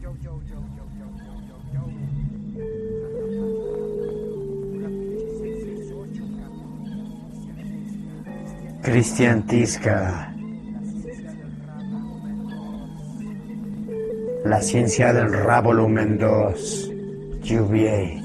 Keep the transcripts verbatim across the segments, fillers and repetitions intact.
Cristian Tisca. La ciencia del rap volumen dos. U V A.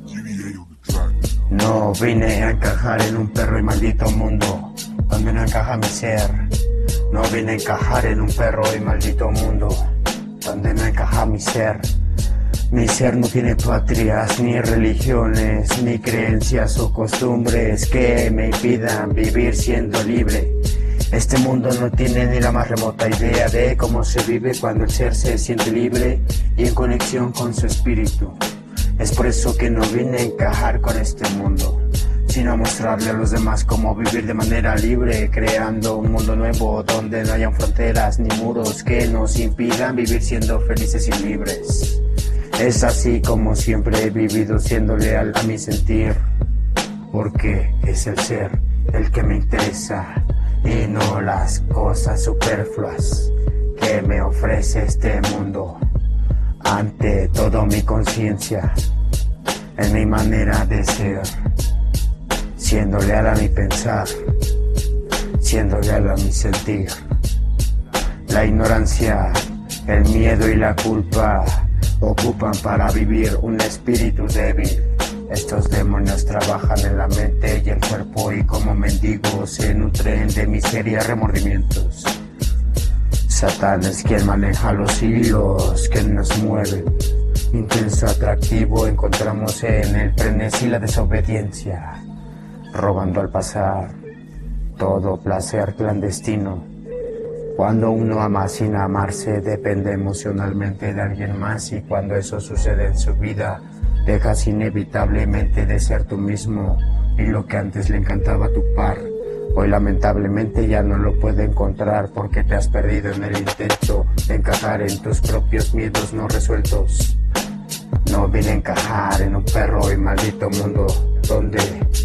No vine a encajar en un perro y maldito mundo donde no encaja mi ser. No vine a encajar en un perro y maldito mundo donde no encaja mi ser. Mi ser no tiene patrias, ni religiones, ni creencias o costumbres que me impidan vivir siendo libre. Este mundo no tiene ni la más remota idea de cómo se vive cuando el ser se siente libre y en conexión con su espíritu. Es por eso que no vine a encajar con este mundo, sino a mostrarle a los demás cómo vivir de manera libre, creando un mundo nuevo donde no hayan fronteras ni muros que nos impidan vivir siendo felices y libres. Es así como siempre he vivido, siendo leal a mi sentir, porque es el ser el que me interesa y no las cosas superfluas que me ofrece este mundo. Ante todo, mi conciencia, en mi manera de ser, siendo leal a mi pensar, siendo leal a mi sentir. La ignorancia, el miedo y la culpa ocupan para vivir un espíritu débil. Estos demonios trabajan en la mente y el cuerpo y como mendigos se nutren de miseria y remordimientos. Satán es quien maneja los hilos que nos mueven. Intenso atractivo encontramos en el frenesí la desobediencia, robando al pasar todo placer clandestino. Cuando uno ama sin amarse, depende emocionalmente de alguien más, y cuando eso sucede en su vida, dejas inevitablemente de ser tú mismo, y lo que antes le encantaba a tu par, hoy lamentablemente ya no lo puede encontrar porque te has perdido en el intento de encajar en tus propios miedos no resueltos. No vine a encajar en un perro y maldito mundo donde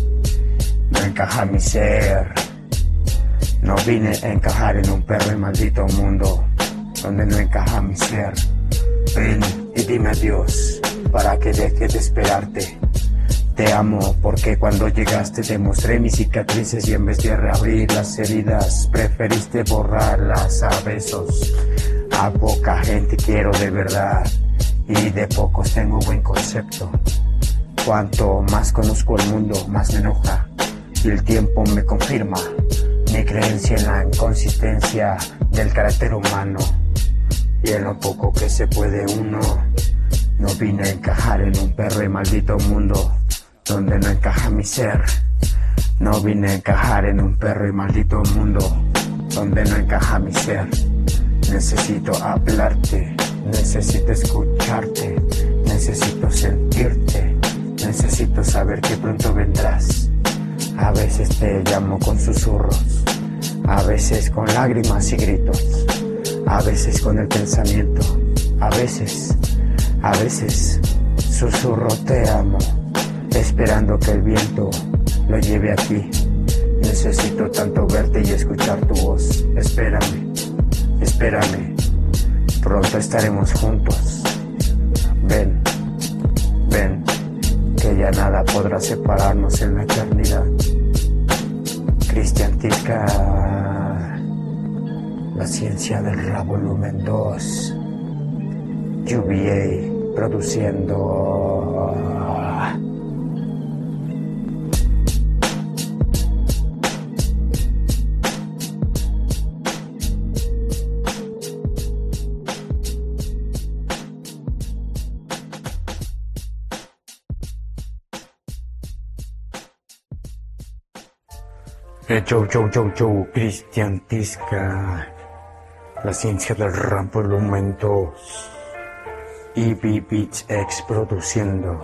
no encaja mi ser. No vine a encajar en un perro y maldito mundo donde no encaja mi ser. Ven y dime adiós para que deje de esperarte. Te amo porque cuando llegaste te mostré mis cicatrices y en vez de reabrir las heridas preferiste borrarlas a besos. A poca gente quiero de verdad y de pocos tengo buen concepto. Cuanto más conozco el mundo, más me enoja y el tiempo me confirma mi creencia en la inconsistencia del carácter humano y en lo poco que se puede uno. No vine a encajar en un perro y maldito mundo donde no encaja mi ser. No vine a encajar en un perro y maldito mundo donde no encaja mi ser. Necesito hablarte, necesito escucharte, necesito sentirte, necesito saber que pronto vendrás. A veces te llamo con susurros, a veces con lágrimas y gritos, a veces con el pensamiento, a veces, a veces susurro te amo, esperando que el viento lo lleve a ti. Necesito tanto verte y escuchar tu voz. Espérame, espérame, pronto estaremos juntos. Ven, ven, que ya nada podrá separarnos en la eternidad. Cristian Tisca, la ciencia del rap volumen dos. U V A produciendo. Eh, yo, yo, yo, yo, Cristian Tisca, la ciencia del rap volumen dos, E B Beats X produciendo.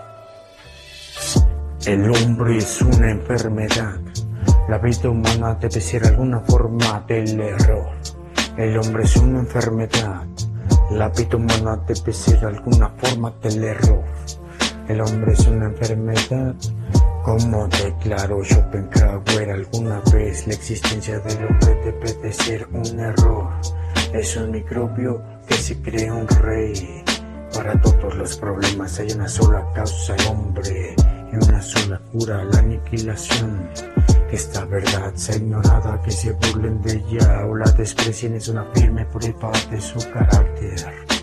El hombre es una enfermedad, la vida humana debe ser alguna forma del error. El hombre es una enfermedad, la vida humana debe ser alguna forma del error. El hombre es una enfermedad, como declaró Schopenhauer alguna vez, la existencia del hombre debe de ser un error. Es un microbio que se cree un rey. Para todos los problemas hay una sola causa, el hombre, y una sola cura, la aniquilación. Que esta verdad sea ignorada, que se burlen de ella o la desprecien, es una firme prueba de su carácter.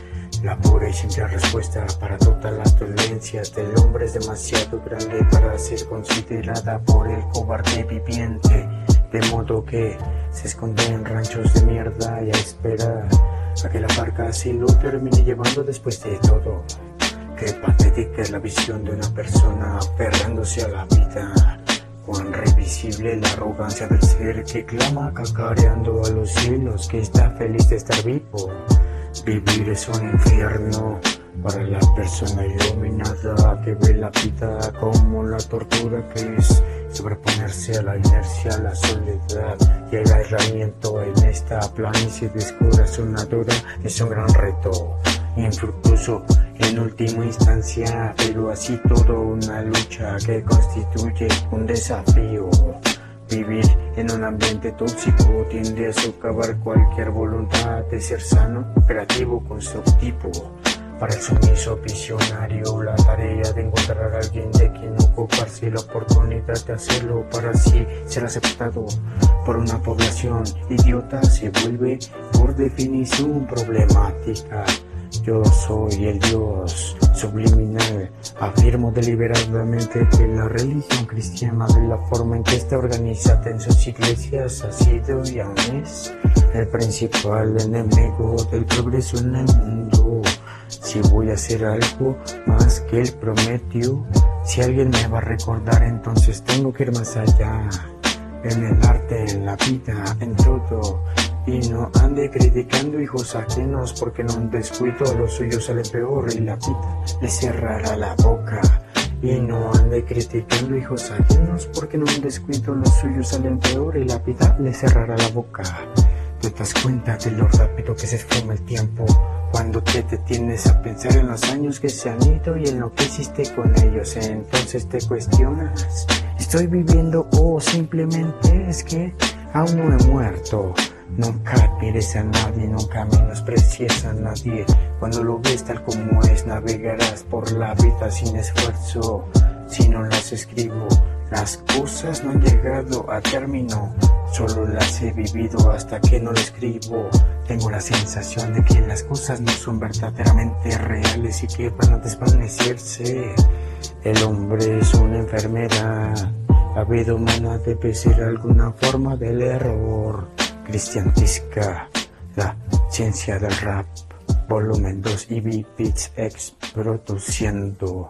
La pura y simple respuesta para todas las dolencias del hombre es demasiado grande para ser considerada por el cobarde viviente, de modo que se esconde en ranchos de mierda y a esperar a que la barca así lo termine llevando después de todo. Qué patética es la visión de una persona aferrándose a la vida. Cuán revisible la arrogancia del ser que clama cacareando a los cielos que está feliz de estar vivo. Vivir es un infierno para la persona iluminada que ve la vida como la tortura que es sobreponerse a la inercia, a la soledad y el aislamiento en esta planicie descorazonadora. Es un gran reto, infructuoso en última instancia, pero así todo una lucha que constituye un desafío. Vivir en un ambiente tóxico tiende a socavar cualquier voluntad de ser sano, creativo, constructivo. Para el sumiso visionario, la tarea de encontrar a alguien de quien ocuparse, la oportunidad de hacerlo para así ser aceptado por una población idiota se vuelve por definición problemática. Yo soy el Dios subliminal, afirmo deliberadamente que la religión cristiana, de la forma en que está organizada en sus iglesias, ha sido y aún es el principal enemigo del progreso en el mundo. Si voy a hacer algo más que él prometió, si alguien me va a recordar, entonces tengo que ir más allá, en el arte, en la vida, en todo. Y no ande criticando hijos ajenos, porque en un descuido los suyos salen peor y la vida le cerrará la boca. Y no ande criticando hijos ajenos, porque en un descuido los suyos salen peor y la vida le cerrará la boca. Te das cuenta de lo rápido que se esfuma el tiempo cuando te detienes a pensar en los años que se han ido y en lo que hiciste con ellos. Entonces te cuestionas, ¿estoy viviendo o simplemente es que aún no he muerto? Nunca admires a nadie, nunca menosprecies a nadie. Cuando lo ves tal como es, navegarás por la vida sin esfuerzo. Si no las escribo, las cosas no han llegado a término, solo las he vivido hasta que no lo escribo. Tengo la sensación de que las cosas no son verdaderamente reales y que van a desvanecerse. El hombre es una enfermedad, la vida humana debe ser alguna forma del error. Cristiantisca, la ciencia del rap, volumen dos, E B Beats X produciendo.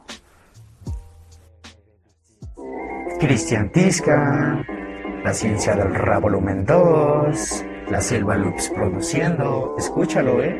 Cristiantisca, la ciencia del rap, volumen dos, la Selva Loops produciendo. Escúchalo, eh.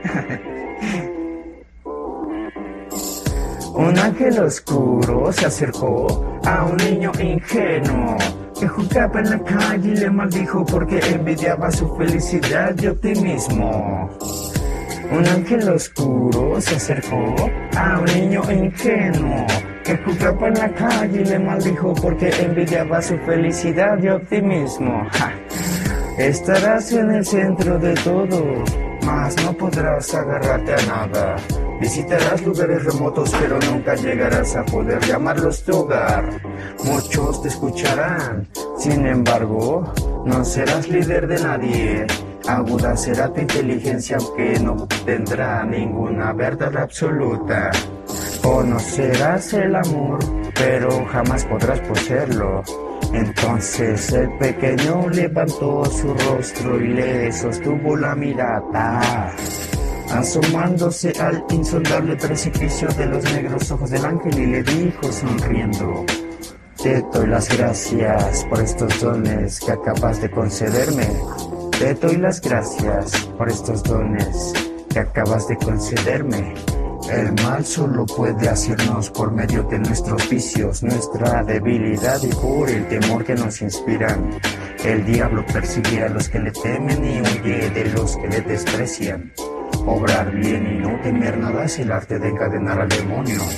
Un ángel oscuro se acercó a un niño ingenuo que jugaba en la calle y le maldijo porque envidiaba su felicidad y optimismo. Un ángel oscuro se acercó a un niño ingenuo que jugaba en la calle y le maldijo porque envidiaba su felicidad y optimismo. ¡Ja! Estarás en el centro de todo, mas no podrás agarrarte a nada. Visitarás lugares remotos, pero nunca llegarás a poder llamarlos tu hogar. Muchos te escucharán, sin embargo, no serás líder de nadie. Aguda será tu inteligencia, aunque no tendrá ninguna verdad absoluta. Conocerás el amor, pero jamás podrás poseerlo. Entonces el pequeño levantó su rostro y le sostuvo la mirada, asomándose al insondable precipicio de los negros ojos del ángel, y le dijo sonriendo: te doy las gracias por estos dones que acabas de concederme. Te doy las gracias por estos dones que acabas de concederme. El mal solo puede hacernos por medio de nuestros vicios, nuestra debilidad y por el temor que nos inspiran. El diablo persigue a los que le temen y huye de los que le desprecian. Obrar bien y no temer nada es el arte de encadenar al demonio.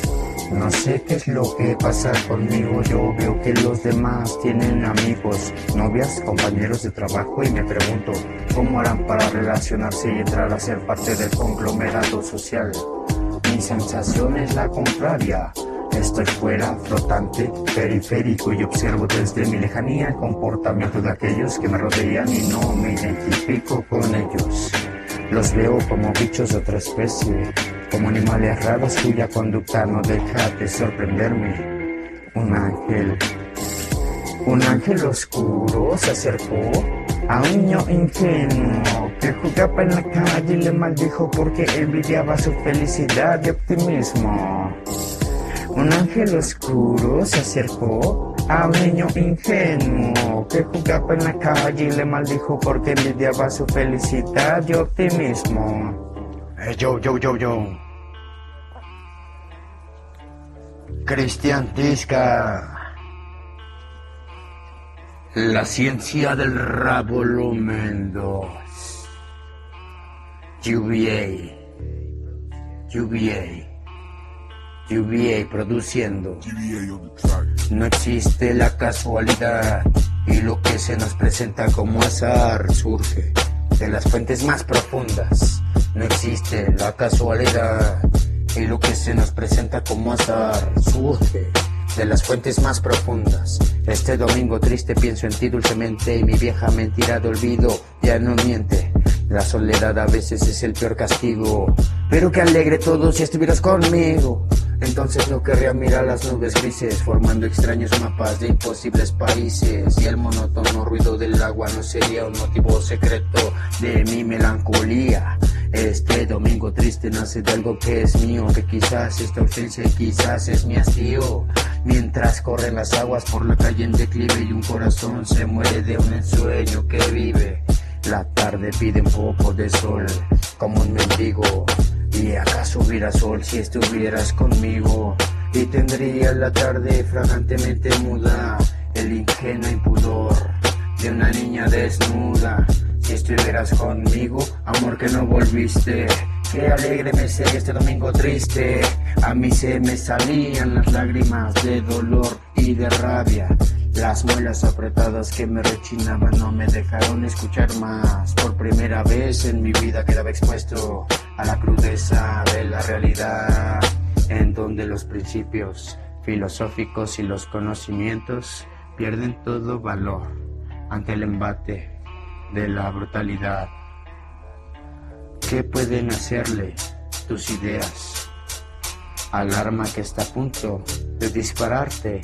No sé qué es lo que pasa conmigo, yo veo que los demás tienen amigos, novias, compañeros de trabajo y me pregunto cómo harán para relacionarse y entrar a ser parte del conglomerado social. Mi sensación es la contraria. Estoy fuera, flotante, periférico y observo desde mi lejanía el comportamiento de aquellos que me rodean y no me identifico con ellos. Los veo como bichos de otra especie, como animales raros cuya conducta no deja de sorprenderme. Un ángel, un ángel oscuro se acercó a un niño ingenuo que jugaba en la calle y le maldijo porque envidiaba su felicidad y optimismo. Un ángel oscuro se acercó a un niño ingenuo que jugaba en la calle y le maldijo porque envidiaba su felicidad y optimismo. Hey, yo, yo, yo, yo. Cristian Tisca. La ciencia del rap volumen dos. U B A. U B A. U B A produciendo. No existe la casualidad y lo que se nos presenta como azar surge de las fuentes más profundas. No existe la casualidad y lo que se nos presenta como azar surge de las fuentes más profundas. Este domingo triste pienso en ti dulcemente y mi vieja mentira de olvido ya no miente. La soledad a veces es el peor castigo, pero que alegre todo si estuvieras conmigo. Entonces no querría mirar las nubes grises formando extraños mapas de imposibles países, y el monótono ruido del agua no sería un motivo secreto de mi melancolía. Este domingo triste nace de algo que es mío, que quizás esta ausencia quizás es mi hastío. Mientras corren las aguas por la calle en declive y un corazón se muere de un ensueño que vive. La tarde pide un poco de sol como un mendigo. ¿Y acaso hubiera sol si estuvieras conmigo? Y tendría la tarde fragantemente muda, el ingenuo impudor de una niña desnuda. Si estuvieras conmigo, amor que no volviste. Qué alegre me sería este domingo triste. A mí se me salían las lágrimas de dolor y de rabia. Las muelas apretadas que me rechinaban no me dejaron escuchar más. Por primera vez en mi vida quedaba expuesto a la crudeza de la realidad, en donde los principios filosóficos y los conocimientos pierden todo valor ante el embate de la brutalidad. ¿Qué pueden hacerle tus ideas al arma que está a punto de dispararte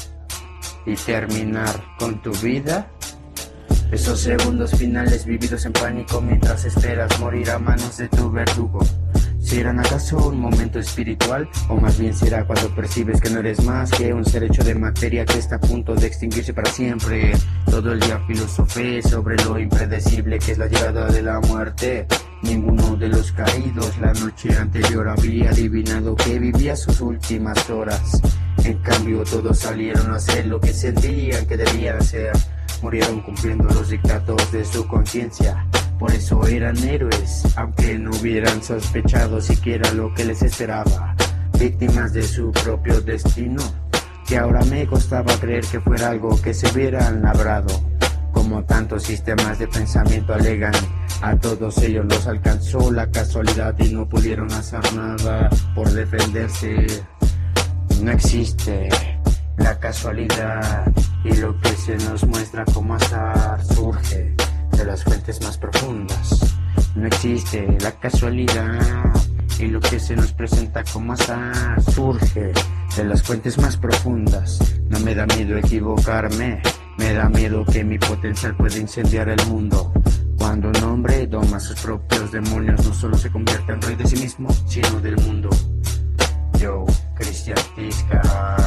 y terminar con tu vida? Esos segundos finales vividos en pánico mientras esperas morir a manos de tu verdugo, ¿serán acaso un momento espiritual? O más bien será cuando percibes que no eres más que un ser hecho de materia que está a punto de extinguirse para siempre. Todo el día filosofé sobre lo impredecible que es la llegada de la muerte. Ninguno de los caídos la noche anterior había adivinado que vivía sus últimas horas. En cambio todos salieron a hacer lo que sentían que debían hacer. Murieron cumpliendo los dictados de su conciencia. Por eso eran héroes, aunque no hubieran sospechado siquiera lo que les esperaba. Víctimas de su propio destino, que ahora me costaba creer que fuera algo que se hubieran labrado. Como tantos sistemas de pensamiento alegan, a todos ellos los alcanzó la casualidad y no pudieron hacer nada por defenderse. No existe la casualidad y lo que se nos muestra como azar surge de las fuentes más profundas. No existe la casualidad y lo que se nos presenta como azar surge de las fuentes más profundas. No me da miedo equivocarme, me da miedo que mi potencial pueda incendiar el mundo. Cuando un hombre doma sus propios demonios, no solo se convierte en rey de sí mismo, sino del mundo. Yo, Cristian Tisca,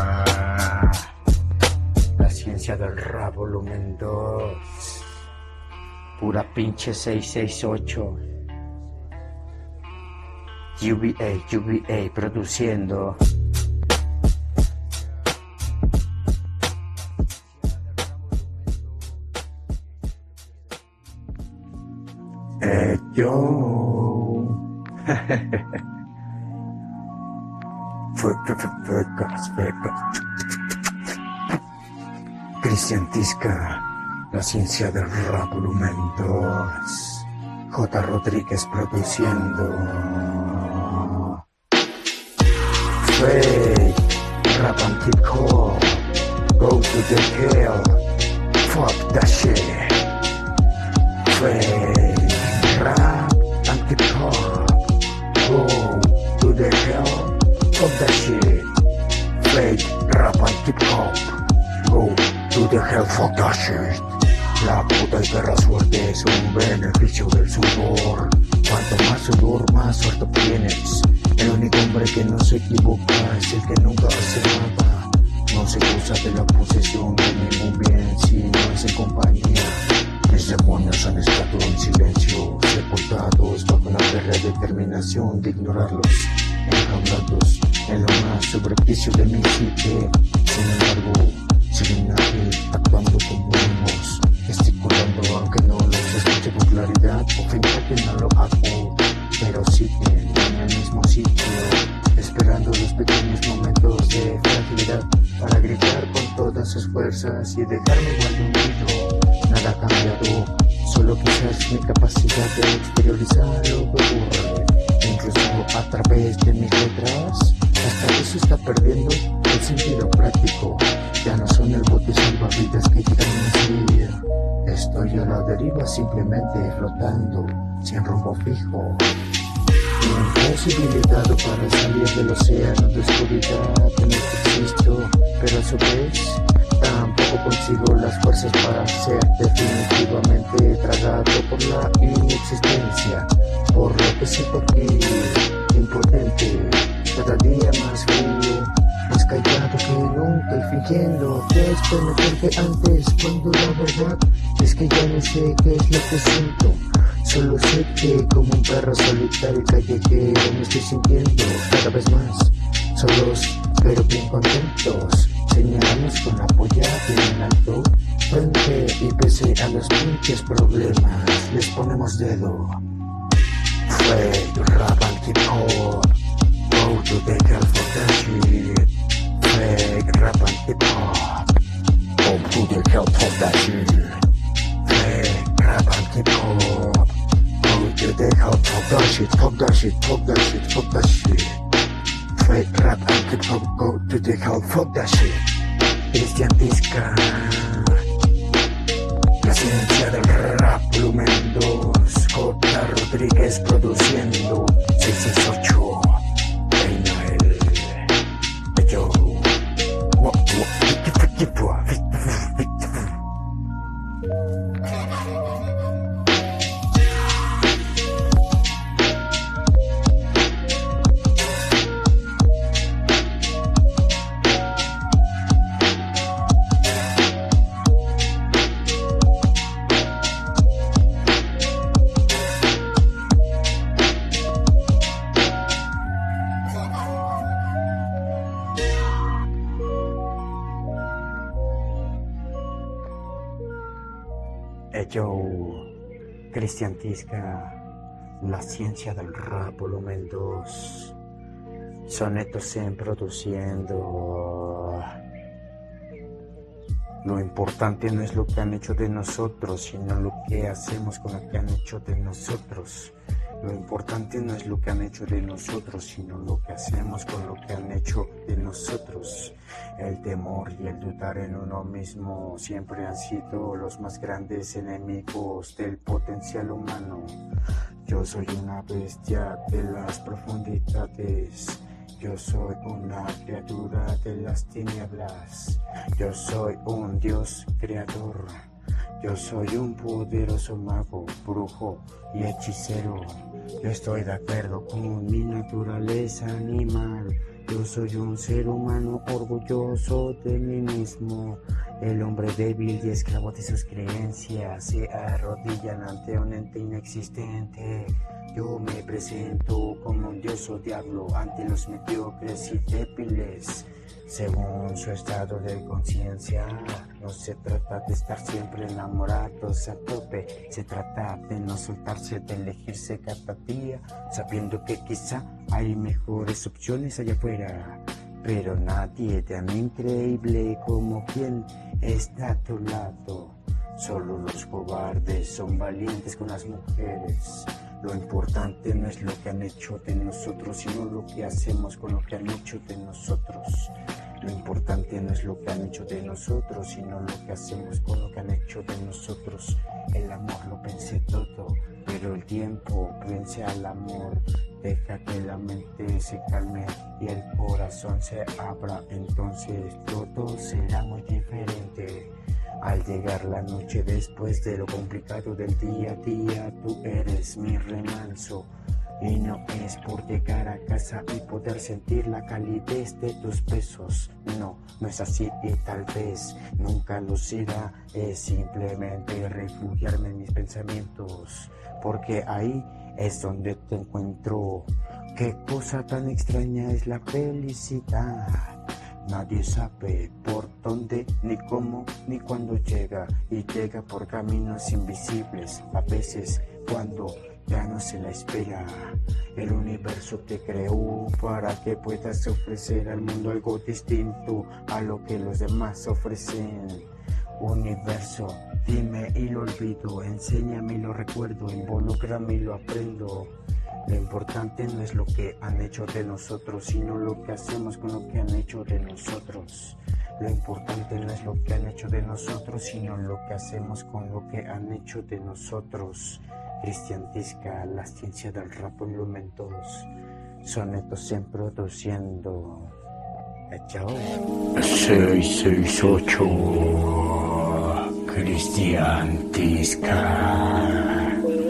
la ciencia del rap volumen dos, pura pinche seiscientos sesenta y ocho. U B A, U B A produciendo. Eh, yo Cristian Tisca, la ciencia del rap volumen dos. J. Rodríguez produciendo. Fake, rap and hip hop. Go to the hell. Fuck that shit. Fake, rap and hip hop. Go to the hell. Fuck that shit. Fake, rap and hip hop. Go to the hell, fuck that shit. La puta y perra suerte es un beneficio del sudor. Cuanto más sudor, más suerte obtienes. El único hombre que no se equivoca es el que nunca hace nada. No se usa de la posesión de ningún bien si no es en compañía. Mis demonios han estado en silencio, sepultados bajo la férrea determinación de ignorarlos, enjaulados en lo más subrepticio de mi psique. Sin embargo, siguen aquí actuando como humos, gesticulando aunque no los escuche con claridad, o finja que no lo hago, pero siguen en el mismo sitio, esperando los pequeños momentos de fragilidad para gritar con todas sus fuerzas y dejarme igual de hundido. Nada ha cambiado, solo quizás mi capacidad de exteriorizar lo que ocurre, incluso a través de mis letras. Hasta eso está perdiendo el sentido práctico. Ya no son el bote salvavidas que quieren decir. Estoy a la deriva simplemente flotando, sin rumbo fijo. Imposibilitado para salir del océano de oscuridad en el que existo, pero a su vez tampoco consigo las fuerzas para ser definitivamente tragado por la inexistencia, por lo que siento aquí, impotente, cada día más frío, más callado que nunca y fingiendo que estoy mejor que antes, cuando la verdad es que ya no sé qué es lo que siento. Solo sé que como un perro solitario callejero me estoy sintiendo cada vez más solos, pero bien contentos. Señalamos con la polla en alto frente y pese a los pinches problemas les ponemos dedo. Fake, rap and hip hop. Go to the hell for that shit. Fake, rap and hip hop. Go to the hell for that shit. Fake, rap and hip hop. Go to the hell for that shit. Fuck that shit, fuck that shit, fuck that shit. Fake, rap and hip hop. Go to the hell, fuck that shit. Cristian Tisca, la ciencia del rap volumen dos. J. Rodríguez produciendo. seis seis ocho. Yo, Cristian Tisca, la ciencia del rap volumen dos. Sonetos en produciendo. Lo importante no es lo que han hecho de nosotros, sino lo que hacemos con lo que han hecho de nosotros. Lo importante no es lo que han hecho de nosotros, sino lo que hacemos con lo que han hecho de nosotros. El temor y el dudar en uno mismo siempre han sido los más grandes enemigos del potencial humano. Yo soy una bestia de las profundidades. Yo soy una criatura de las tinieblas. Yo soy un dios creador. Yo soy un poderoso mago, brujo y hechicero. Yo estoy de acuerdo con mi naturaleza animal. Yo soy un ser humano orgulloso de mí mismo. El hombre débil y esclavo de sus creencias se arrodillan ante un ente inexistente. Yo me presento como un dios o diablo ante los mediocres y débiles, según su estado de conciencia. No se trata de estar siempre enamorados a tope, se trata de no soltarse, de elegirse cada día, sabiendo que quizá hay mejores opciones allá afuera. Pero nadie tan increíble como quien está a tu lado. Solo los cobardes son valientes con las mujeres. Lo importante no es lo que han hecho de nosotros, sino lo que hacemos con lo que han hecho de nosotros. Lo importante no es lo que han hecho de nosotros, sino lo que hacemos con lo que han hecho de nosotros. El amor lo pensé todo, pero el tiempo vence al amor. Deja que la mente se calme y el corazón se abra, entonces todo será muy diferente. Al llegar la noche después de lo complicado del día a día, tú eres mi remanso. Y no es por llegar a casa y poder sentir la calidez de tus besos. No, no es así y tal vez nunca lo será. Es simplemente refugiarme en mis pensamientos, porque ahí es donde te encuentro. Qué cosa tan extraña es la felicidad. Nadie sabe por dónde, ni cómo, ni cuándo llega. Y llega por caminos invisibles, a veces cuando ya no se la espera. El universo te creó para que puedas ofrecer al mundo algo distinto a lo que los demás ofrecen. Universo, dime y lo olvido, enséñame y lo recuerdo, involúcrame y lo aprendo. Lo importante no es lo que han hecho de nosotros, sino lo que hacemos con lo que han hecho de nosotros. Lo importante no es lo que han hecho de nosotros, sino lo que hacemos con lo que han hecho de nosotros. Cristian Tisca, la ciencia del rap volumen dos. Sonetos en produciendo. Chao. seis seis ocho Cristian Tisca.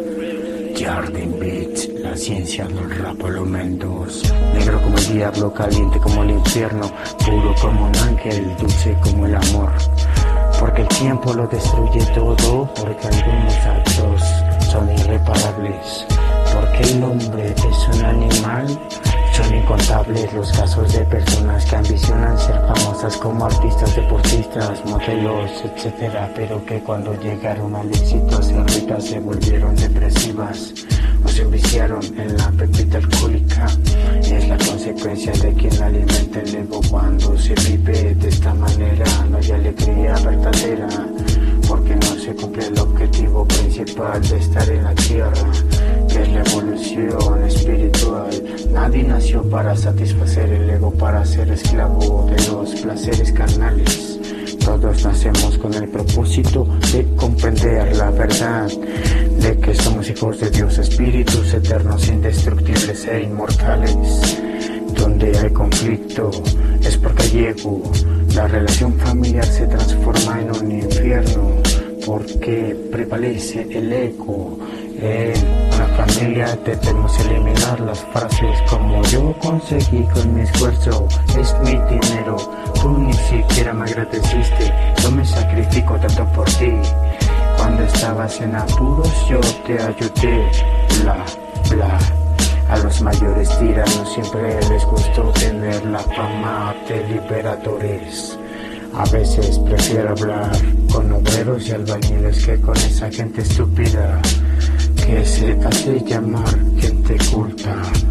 Jardin Beats, la ciencia del rap volumen dos. Negro como el diablo, caliente como el infierno, puro como un ángel, dulce como el amor. Porque el tiempo lo destruye todo, porque algunos actos son irreparables. Porque el hombre es un animal. Son incontables los casos de personas que ambicionan ser famosas como artistas, deportistas, modelos, etcétera, pero que cuando llegaron al éxito se ricas se volvieron depresivas o se enviciaron en la pepita alcohólica. Es la consecuencia de quien alimenta el ego. Cuando se vive de esta manera no hay alegría verdadera, porque no se cumple el objetivo principal de estar en la tierra, que es la evolución espiritual. Nadie nació para satisfacer el ego, para ser esclavo de los placeres carnales. Todos nacemos con el propósito de comprender la verdad, de que somos hijos de Dios, espíritus eternos, indestructibles e inmortales. Donde hay conflicto es porque hay ego. La relación familiar se transforma en un infierno porque prevalece el ego. En una familia debemos eliminar las frases como yo conseguí con mi esfuerzo, es mi dinero, tú ni siquiera me agradeciste, yo me sacrifico tanto por ti. Cuando estabas en apuros yo te ayudé, bla, bla. A los mayores tiranos siempre les gustó tener la fama de liberadores. A veces prefiero hablar con obreros y albañiles que con esa gente estúpida que se hace llamar gente culta.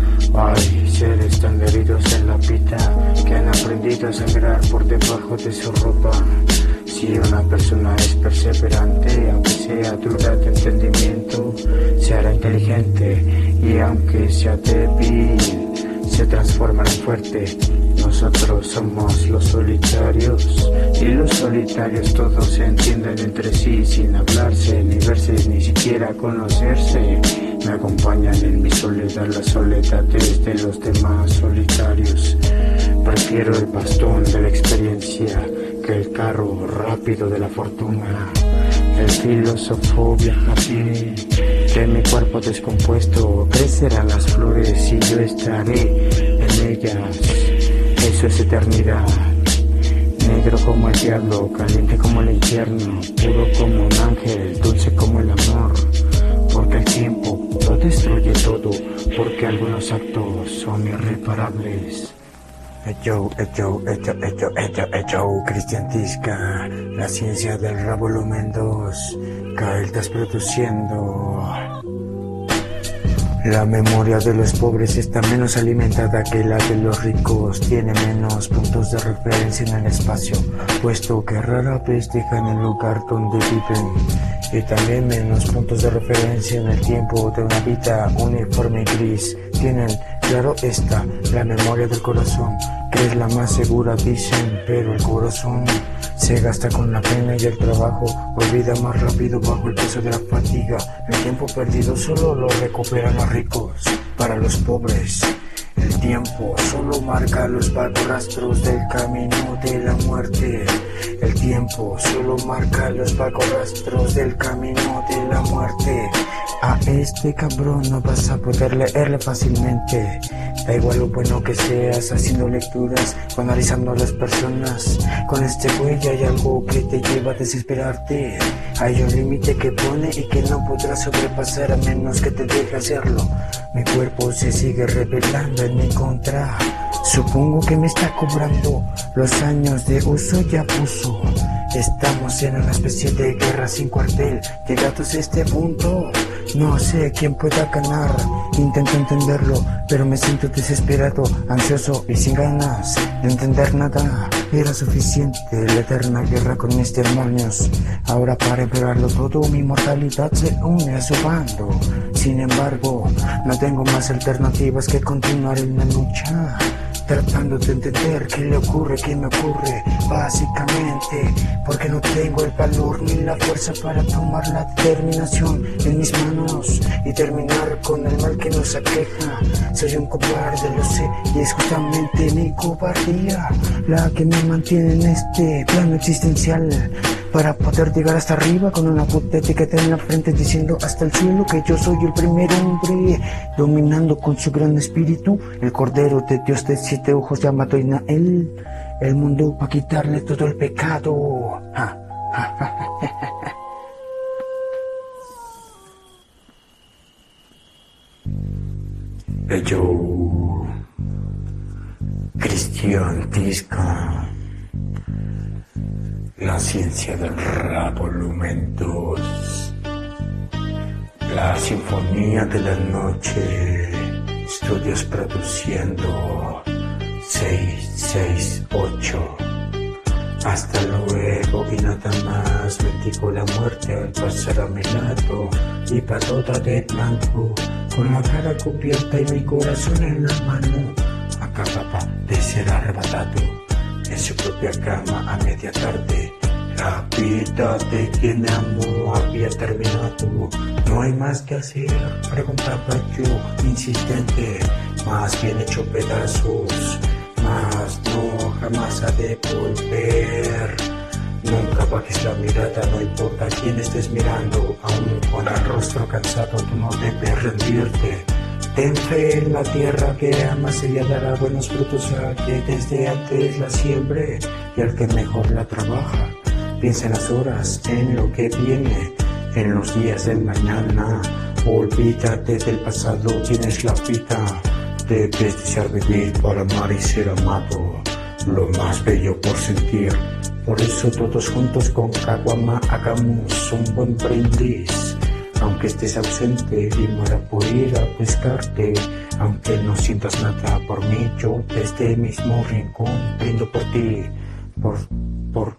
Hay seres tan heridos en la pita que han aprendido a sangrar por debajo de su ropa. Si una persona es perseverante, aunque sea dura de entendimiento, se hará inteligente, y aunque sea débil, se transformará en fuerte. Nosotros somos los solitarios, y los solitarios todos se entienden entre sí sin hablarse, ni verse, ni siquiera conocerse. Me acompañan en mi soledad las soledades de los demás solitarios. Prefiero el bastón de la experiencia que el carro rápido de la fortuna. El filósofo viaja a pie, de mi cuerpo descompuesto crecerán las flores y yo estaré en ellas. Eso es eternidad. Negro como el diablo, caliente como el infierno, puro como un ángel, dulce como el amor. Porque el tiempo lo destruye todo, porque algunos actos son irreparables. Hecho, hecho, hecho, hecho, hecho, hecho, Cristian Tisca, la ciencia del Rabolumento dos, K. estás produciendo. La memoria de los pobres está menos alimentada que la de los ricos, tiene menos puntos de referencia en el espacio, puesto que rara vez dejan el lugar donde viven, y también menos puntos de referencia en el tiempo de una vida uniforme y gris. Tienen, claro está, la memoria del corazón, que es la más segura dicen, pero el corazón se gasta con la pena y el trabajo, olvida más rápido bajo el peso de la fatiga. El tiempo perdido solo lo recuperan los ricos. Para los pobres, el tiempo solo marca los vagos rastros del camino de la muerte. El tiempo solo marca los vagos rastros del camino de la muerte. A este cabrón no vas a poder leerle fácilmente. Da igual lo bueno que seas haciendo lecturas o analizando a las personas. Con este güey hay algo que te lleva a desesperarte. Hay un límite que pone y que no podrás sobrepasar a menos que te deje hacerlo. Mi cuerpo se sigue rebelando en mi contra. Supongo que me está cobrando los años de uso ya puso. Estamos en una especie de guerra sin cuartel. Llegados a este punto, no sé quién pueda ganar. Intento entenderlo, pero me siento desesperado, ansioso y sin ganas de entender nada. Era suficiente la eterna guerra con mis demonios. Ahora para empeorarlo todo, mi mortalidad se une a su bando. Sin embargo, no tengo más alternativas que continuar en la lucha, tratando de entender qué le ocurre, qué me ocurre, básicamente porque no tengo el valor ni la fuerza para tomar la determinación en mis manos y terminar con el mal que nos aqueja. Soy un cobarde, lo sé, y es justamente mi cobardía la que me mantiene en este plano existencial, para poder llegar hasta arriba con una puta etiqueta en la frente diciendo hasta el cielo que yo soy el primer hombre, dominando con su gran espíritu el cordero de Dios de siete ojos llamado Inael, el mundo para quitarle todo el pecado. Ja, ja, ja, ja, ja. Yo, Cristian Tisca, la ciencia del Rabolumento dos, la sinfonía de la noche, estudios produciendo seis seis ocho. Hasta luego y nada más, bendigo la muerte al pasar a mi lado, y para toda de blanco, con la cara cubierta y mi corazón en la mano, acababa de ser arrebatado en su propia cama a media tarde. La vida de quien amo había terminado. No hay más que hacer, preguntaba yo, insistente, más bien hecho pedazos. Mas no, jamás ha de volver. Nunca bajes la mirada, no importa a quién estés mirando. Aún con el rostro cansado tú no debes rendirte. Ten fe en la tierra que amas, ella dará buenos frutos a que desde antes la siembre y al que mejor la trabaja. Piensa en las horas, en lo que viene, en los días del mañana. Olvídate del pasado, tienes la vida. Debes desear vivir para amar y ser amado, lo más bello por sentir. Por eso todos juntos con Caguama hagamos un buen brindis. Aunque estés ausente y muera por ir a pescarte, aunque no sientas nada por mí, yo desde el mismo rincón brindo por ti, por, por,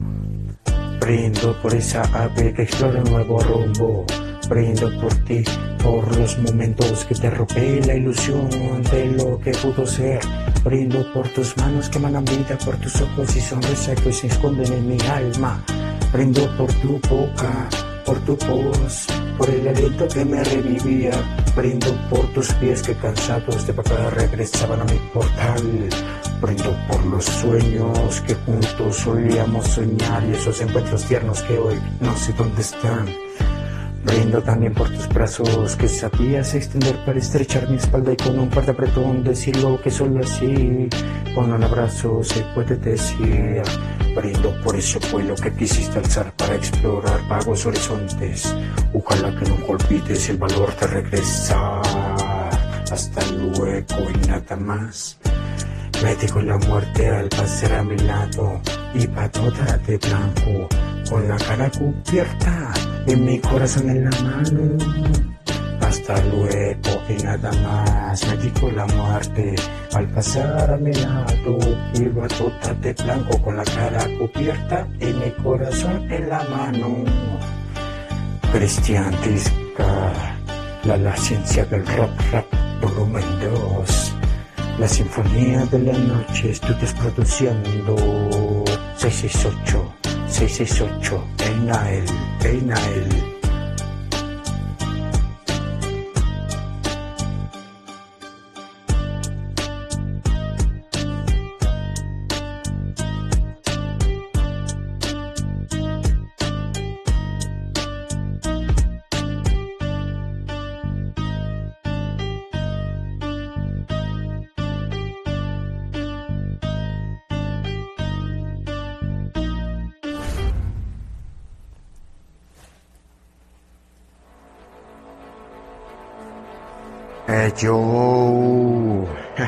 brindo por esa ave que explora un nuevo rumbo. Brindo por ti, por los momentos que te robé la ilusión de lo que pudo ser. Brindo por tus manos que emanan vida, por tus ojos y sonrisa que se esconden en mi alma. Brindo por tu boca, por tu voz, por el aliento que me revivía. Brindo por tus pies que cansados de vagar regresaban a mi portal. Brindo por los sueños que juntos solíamos soñar y esos encuentros tiernos que hoy no sé dónde están. Brindo también por tus brazos que sabías extender para estrechar mi espalda y con un par de apretón decirlo que solo así, con un abrazo se puede decir. Brindo por ese vuelo que quisiste alzar para explorar vagos horizontes. Ojalá que nunca olvides el valor de regresar. Hasta luego y nada más. Me dijo la muerte al pasar a mi lado, iba toda de blanco, con la cara cubierta y mi corazón en la mano. Hasta luego y nada más, me dijo la muerte al pasar a mi lado, iba toda de blanco, con la cara cubierta y mi corazón en la mano. Cristian Tisca, la, la ciencia del rock, rap, volumen dos. La sinfonía de la noche, estudios produciendo. seiscientos sesenta y ocho, seiscientos sesenta y ocho, Einael, Einael. Eh, yo.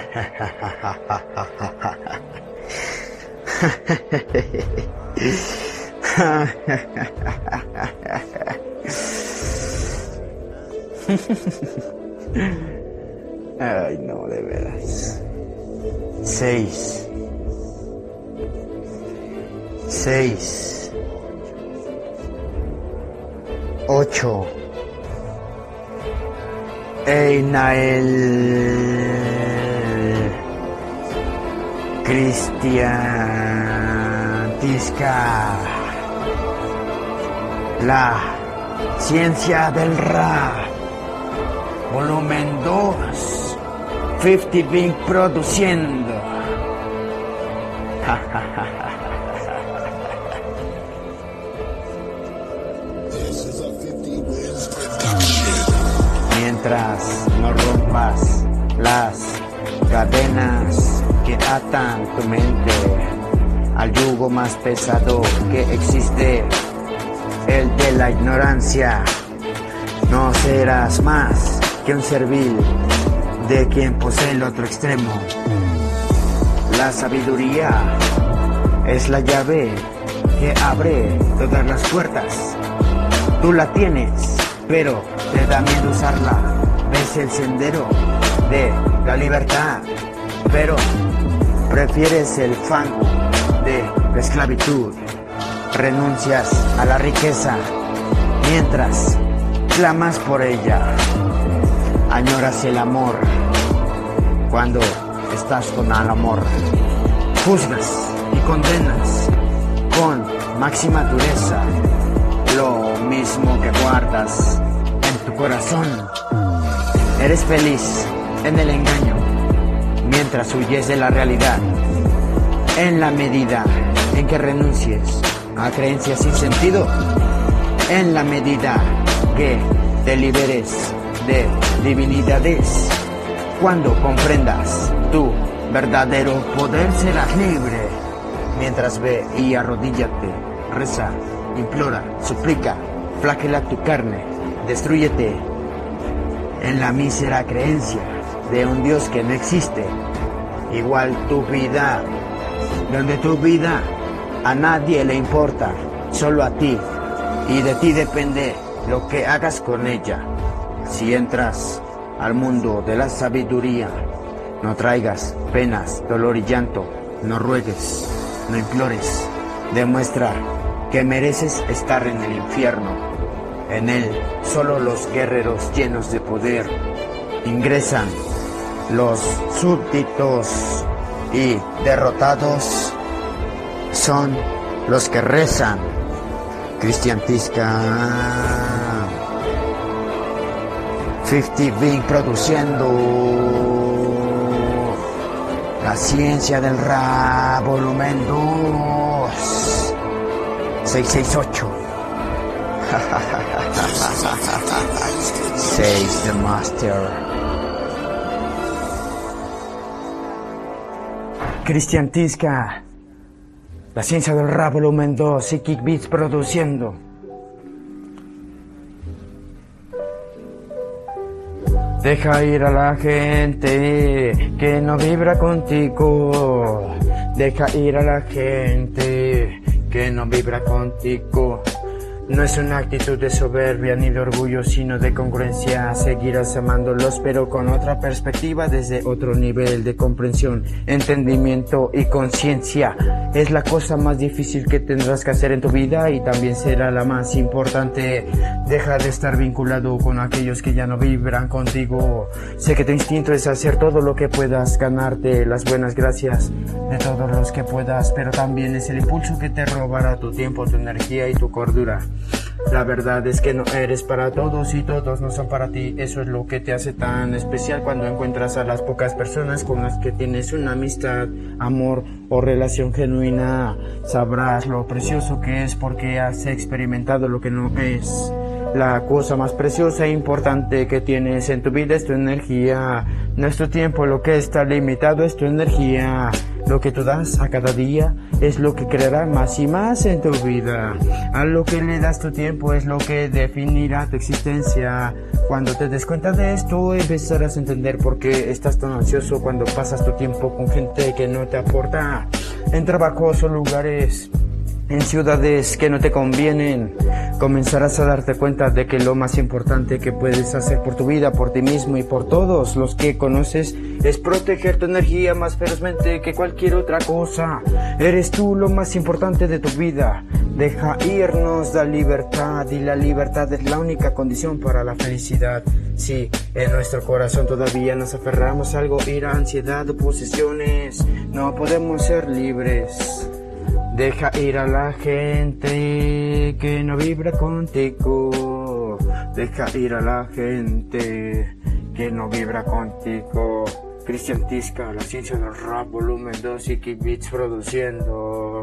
Ay, no, de veras. Seis. Seis. Ocho. Einael. Cristian Tisca. La ciencia del rap. Volumen dos. cincuenta Bing produciendo. Mientras no rompas las cadenas que atan tu mente al yugo más pesado que existe, el de la ignorancia, no serás más que un servil de quien posee el otro extremo. La sabiduría es la llave que abre todas las puertas. Tú la tienes, pero te da miedo usarla. Ves el sendero de la libertad, pero prefieres el fango de la esclavitud. Renuncias a la riqueza mientras clamas por ella. Añoras el amor cuando estás con el amor. Juzgas y condenas con máxima dureza lo mismo que guardas en tu corazón. Eres feliz en el engaño mientras huyes de la realidad. En la medida en que renuncies a creencias sin sentido, en la medida que te liberes de divinidades, cuando comprendas tu verdadero poder, serás libre. Mientras ve y arrodíllate, reza, implora, suplica, flagela tu carne, destrúyete en la mísera creencia de un Dios que no existe. Igual tu vida, donde tu vida a nadie le importa, solo a ti, y de ti depende lo que hagas con ella. Si entras al mundo de la sabiduría, no traigas penas, dolor y llanto, no ruegues, no implores, demuestra que mereces estar en el infierno. En él solo los guerreros llenos de poder ingresan. Los súbditos y derrotados son los que rezan. Cristian Tisca, cincuenta Bing produciendo. La ciencia del rap, volumen dos. seiscientos sesenta y ocho. Seis the Master. Cristian Tisca. La ciencia del rap, volumen dos. Psychic Beats produciendo. Deja ir a la gente que no vibra contigo. Deja ir a la gente que no vibra contigo. No es una actitud de soberbia ni de orgullo, sino de congruencia. Seguirás amándolos, pero con otra perspectiva, desde otro nivel de comprensión, entendimiento y conciencia. Es la cosa más difícil que tendrás que hacer en tu vida y también será la más importante. Deja de estar vinculado con aquellos que ya no vibran contigo. Sé que tu instinto es hacer todo lo que puedas, ganarte las buenas gracias de todos los que puedas, pero también es el impulso que te robará tu tiempo, tu energía y tu cordura. La verdad es que no eres para todos y todos no son para ti. Eso es lo que te hace tan especial cuando encuentras a las pocas personas con las que tienes una amistad, amor o relación genuina. Sabrás lo precioso que es porque has experimentado lo que no es. La cosa más preciosa e importante que tienes en tu vida es tu energía. No es tu tiempo lo que está limitado, es tu energía. Lo que tú das a cada día es lo que creará más y más en tu vida. A lo que le das tu tiempo es lo que definirá tu existencia. Cuando te des cuenta de esto, empezarás a entender por qué estás tan ansioso cuando pasas tu tiempo con gente que no te aporta, en trabajos o lugares, en ciudades que no te convienen. Comenzarás a darte cuenta de que lo más importante que puedes hacer por tu vida, por ti mismo y por todos los que conoces es proteger tu energía más ferozmente que cualquier otra cosa. Eres tú lo más importante de tu vida. Deja irnos la libertad, y la libertad es la única condición para la felicidad. Si en nuestro corazón todavía nos aferramos a algo, ira, ansiedad o posesiones, no podemos ser libres. Deja ir a la gente que no vibra contigo. Deja ir a la gente que no vibra contigo. Cristian Tisca, la ciencia del rap, volumen dos y Kick Beats produciendo.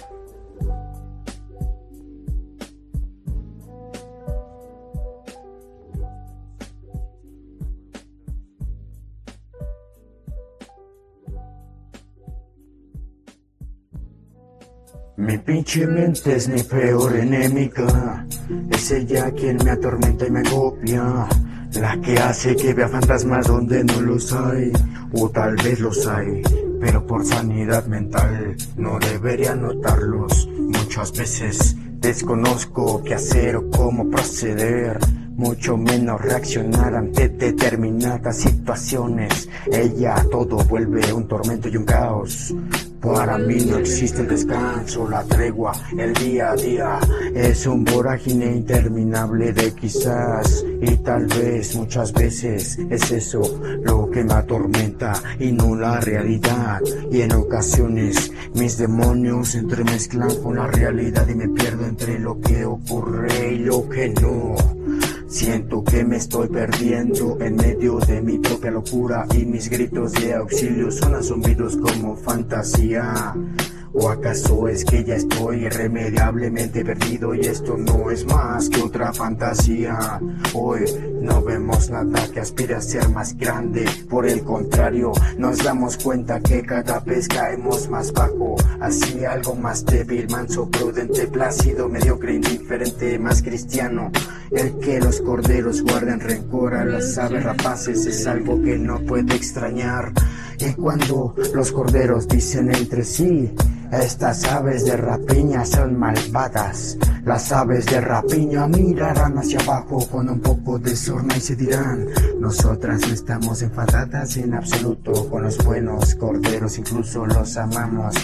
Mi pinche mente es mi peor enemiga. Es ella quien me atormenta y me agobia, la que hace que vea fantasmas donde no los hay, o tal vez los hay, pero por sanidad mental no debería notarlos. Muchas veces desconozco qué hacer o cómo proceder, mucho menos reaccionar ante determinadas situaciones. Ella todo vuelve un tormento y un caos. Para mí no existe el descanso, la tregua, el día a día es un vorágine interminable de quizás y tal vez muchas veces es eso lo que me atormenta y no la realidad. Y en ocasiones mis demonios se entremezclan con la realidad y me pierdo entre lo que ocurre y lo que no. Siento que me estoy perdiendo en medio de mi propia locura y mis gritos de auxilio suenan zumbidos como fantasía. ¿O acaso es que ya estoy irremediablemente perdido y esto no es más que otra fantasía? Hoy no vemos nada que aspire a ser más grande, por el contrario, nos damos cuenta que cada vez caemos más bajo, hacia algo más débil, manso, prudente, plácido, mediocre, indiferente, más cristiano. El que los corderos guarden rencor a las aves rapaces es algo que no puede extrañar. Y cuando los corderos dicen entre sí, estas aves de rapiña son malvadas, las aves de rapiña mirarán hacia abajo con un poco de sorna y se dirán: nosotras no estamos enfadadas en absoluto con los buenos corderos, incluso los amamos.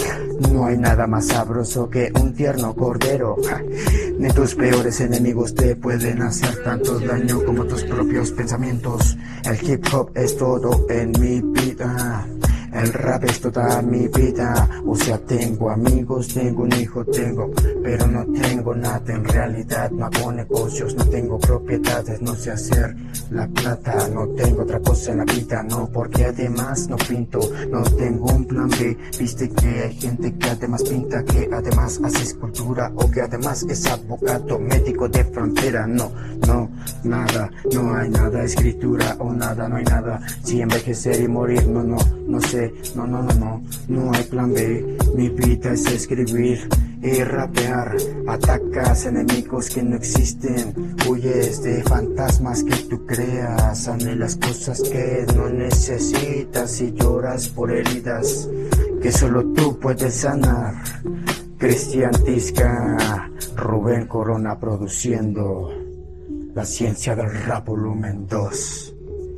No hay nada más sabroso que un tierno cordero. Ni tus peores enemigos te pueden hacer tanto daño como tus propios pensamientos. El hip hop es todo en mi vida. El rap es toda mi vida, o sea, tengo amigos, tengo un hijo, tengo, pero no tengo nada en realidad. No hago negocios, no tengo propiedades, no sé hacer la plata, no tengo otra cosa en la vida, no, porque además no pinto, no tengo un plan B. Viste que hay gente que además pinta, que además hace escultura, o que además es abogado, médico de frontera. No, no, nada, no hay nada, escritura o nada, no hay nada. Si envejecer y morir, no, no, no sé. No, no, no, no, no hay plan B. Mi vida es escribir y rapear. Atacas enemigos que no existen, huyes de fantasmas que tú creas, anhelas cosas que no necesitas y lloras por heridas que solo tú puedes sanar. Cristian Tisca, Rubén Corona produciendo La Ciencia del Rap volumen dos.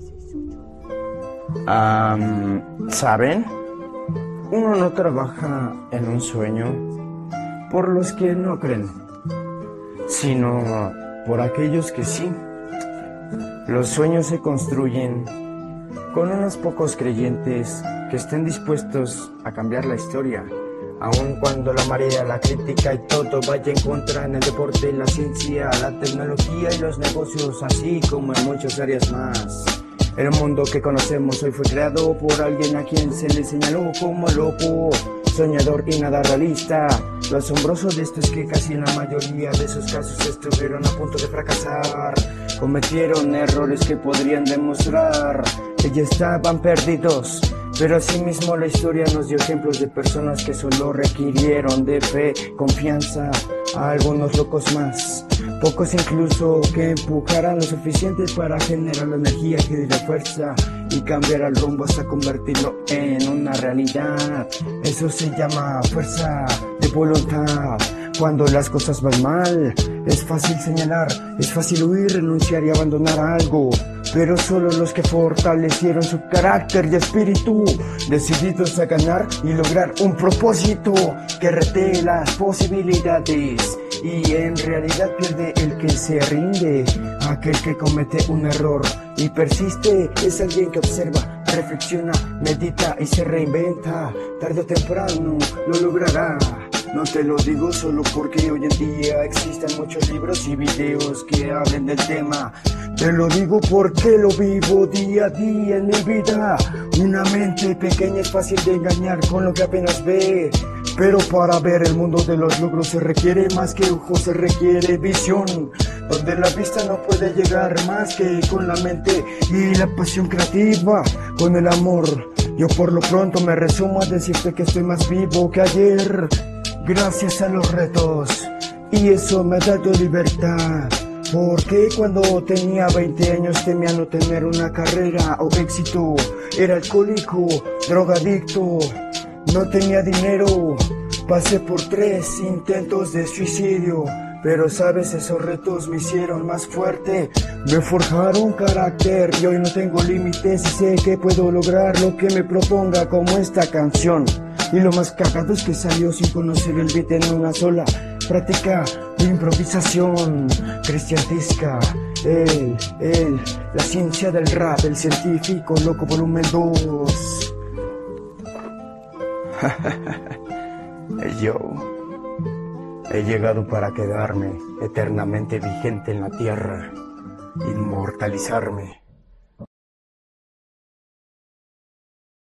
Um, ¿Saben? Uno no trabaja en un sueño por los que no creen, sino por aquellos que sí. Los sueños se construyen con unos pocos creyentes que estén dispuestos a cambiar la historia, aun cuando la marea, la crítica y todo vaya en contra en el deporte, la ciencia, la tecnología y los negocios, así como en muchas áreas más. El mundo que conocemos hoy fue creado por alguien a quien se le señaló como loco, soñador y nada realista. Lo asombroso de esto es que casi en la mayoría de esos casos estuvieron a punto de fracasar. Cometieron errores que podrían demostrar que ya estaban perdidos. Pero asimismo la historia nos dio ejemplos de personas que solo requirieron de fe, confianza, a algunos locos más. Pocos incluso que empujaran lo suficiente para generar la energía que diera fuerza y cambiar el rumbo hasta convertirlo en una realidad. Eso se llama fuerza de voluntad. Cuando las cosas van mal, es fácil señalar, es fácil huir, renunciar y abandonar algo. Pero solo los que fortalecieron su carácter y espíritu, decididos a ganar y lograr un propósito que rete las posibilidades. Y en realidad pierde el que se rinde. Aquel que comete un error y persiste es alguien que observa, reflexiona, medita y se reinventa. Tarde o temprano lo logrará. No te lo digo solo porque hoy en día existen muchos libros y videos que hablen del tema. Te lo digo porque lo vivo día a día en mi vida. Una mente pequeña es fácil de engañar con lo que apenas ve. Pero para ver el mundo de los logros se requiere más que ojos, se requiere visión. Donde la vista no puede llegar más que con la mente y la pasión creativa, con el amor. Yo por lo pronto me resumo a decirte que estoy más vivo que ayer, gracias a los retos, y eso me ha dado libertad. Porque cuando tenía veinte años temía no tener una carrera o éxito. Era alcohólico, drogadicto, no tenía dinero. Pasé por tres intentos de suicidio. Pero sabes, esos retos me hicieron más fuerte, me forjaron carácter y hoy no tengo límites y sé que puedo lograr lo que me proponga, como esta canción. Y lo más cagado es que salió sin conocer el beat en una sola práctica de improvisación. Cristian Tisca, él, él, la ciencia del rap, el científico loco volumen dos. Yo he llegado para quedarme eternamente vigente en la tierra, inmortalizarme.